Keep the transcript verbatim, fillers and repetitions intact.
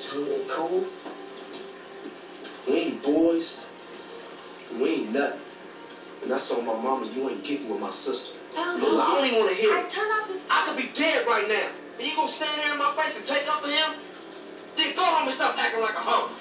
We ain't cool. We ain't boys. We ain't nothing. And I told my mama, you ain't getting with my sister. Hell Look, no. I don't even want to hear I it. turn off his... I could be dead right now. And you gonna stand there in my face and take up for him? Then go home and stop acting like a hoe.